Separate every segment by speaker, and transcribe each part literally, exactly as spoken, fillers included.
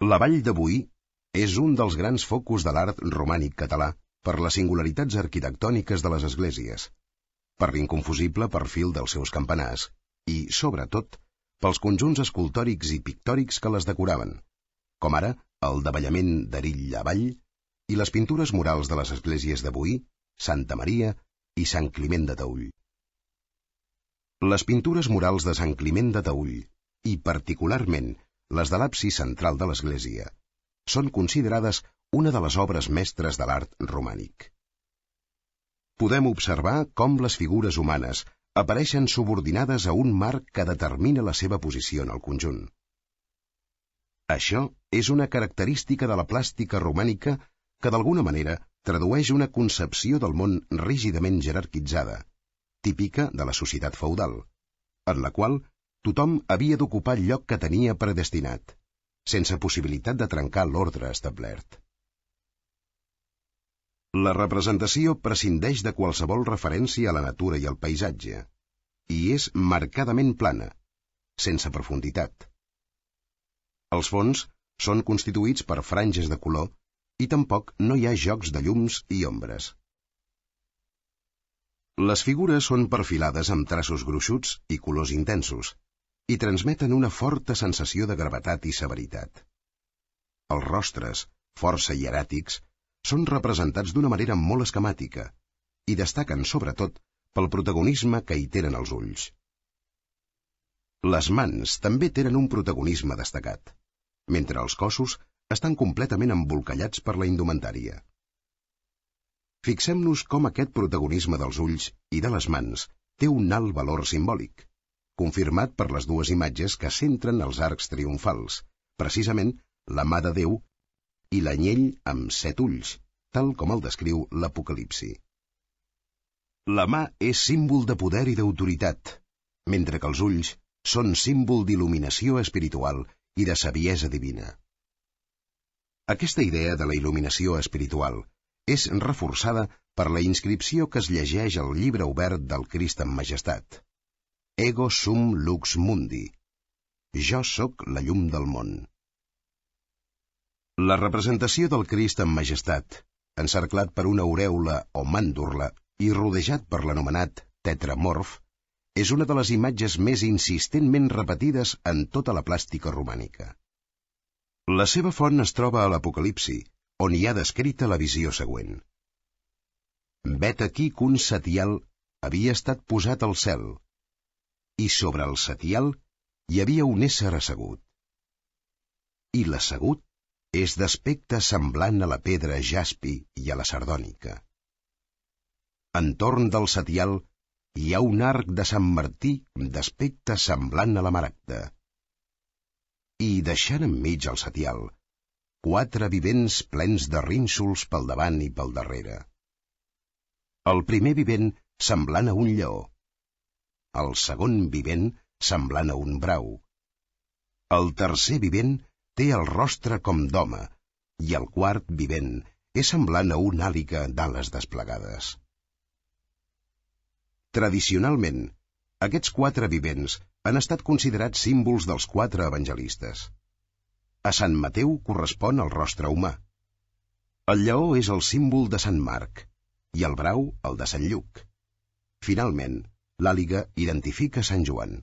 Speaker 1: La Vall de Boí és un dels grans focus de l'art romànic català per les singularitats arquitectòniques de les esglésies, per l'inconfusible perfil dels seus campanars i, sobretot, pels conjunts escultòrics i pictòrics que les decoraven, com ara el davallament d'Erill avall i les pintures murals de les esglésies de Boí, Santa Maria i Sant Climent de Taüll. Les pintures murals de Sant Climent de Taüll, i particularment les de l'absis central de l'església, són considerades una de les obres mestres de l'art romànic. Podem observar com les figures humanes apareixen subordinades a un marc que determina la seva posició en el conjunt. Això és una característica de la plàstica romànica que d'alguna manera tradueix una concepció del món rígidament jerarquitzada, típica de la societat feudal, en la qual tothom havia d'ocupar el lloc que tenia predestinat, sense possibilitat de trencar l'ordre establert. La representació prescindeix de qualsevol referència a la natura i al paisatge, i és marcadament plana, sense profunditat. Els fons són constituïts per franges de color i tampoc no hi ha jocs de llums i ombres. Les figures són perfilades amb traços gruixuts i colors intensos, i transmeten una forta sensació de gravetat i severitat. Els rostres, força hieràtics, són representats d'una manera molt esquemàtica i destaquen sobretot pel protagonisme que hi tenen els ulls. Les mans també tenen un protagonisme destacat, mentre els cossos estan completament embolcallats per la indumentària. Fixem-nos com aquest protagonisme dels ulls i de les mans té un alt valor simbòlic, confirmat per les dues imatges que centren els arcs triomfals, precisament la mà de Déu i l'anyell amb set ulls, tal com el descriu l'Apocalipsi. La mà és símbol de poder i d'autoritat, mentre que els ulls són símbol d'il·luminació espiritual i de saviesa divina. Aquesta idea de la il·luminació espiritual és reforçada per la inscripció que es llegeix al llibre obert del Crist en Majestat. Ego sum lux mundi. Jo sóc la llum del món. La representació del Crist en Majestat, encerclat per una aurèola o màndorla i rodejat per l'anomenat tetramorf, és una de les imatges més insistentment repetides en tota la plàstica romànica. La seva font es troba a l'Apocalipsi, on hi ha descrita la visió següent. Vet aquí que un setial havia estat posat al cel, i sobre el setial hi havia un ésser assegut. I l'assegut és d'aspecte semblant a la pedra jaspi i a la sardònica. Entorn del setial hi ha un arc de Sant Martí d'aspecte semblant a la maragda. I deixant enmig el setial, quatre vivents plens de rínxols pel davant i pel darrere. El primer vivent semblant a un lleó, el segon vivent semblant a un brau, el tercer vivent té el rostre com d'home, i el quart vivent és semblant a una àliga d'ales desplegades. Tradicionalment, aquests quatre vivents han estat considerats símbols dels quatre evangelistes. A Sant Mateu correspon el rostre humà. El lleó és el símbol de Sant Marc, i el brau el de Sant Lluc. Finalment, l'àliga identifica Sant Joan.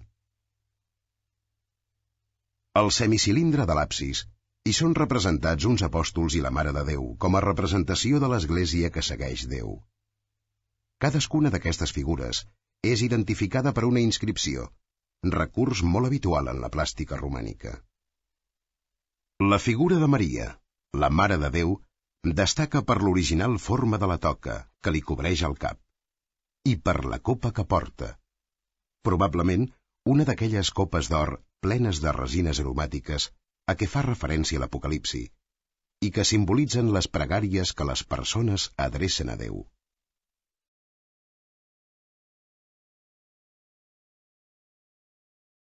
Speaker 1: Al semicilindre de l'absis hi són representats uns apòstols i la Mare de Déu com a representació de l'Església que segueix Déu. Cadascuna d'aquestes figures és identificada per una inscripció, recurs molt habitual en la plàstica romànica. La figura de Maria, la Mare de Déu, destaca per l'original forma de la toca que li cobreix el cap i per la copa que porta, probablement una d'aquelles copes d'or plenes de resines aromàtiques a què fa referència l'Apocalipsi i que simbolitzen les pregàries que les persones adrecen a Déu.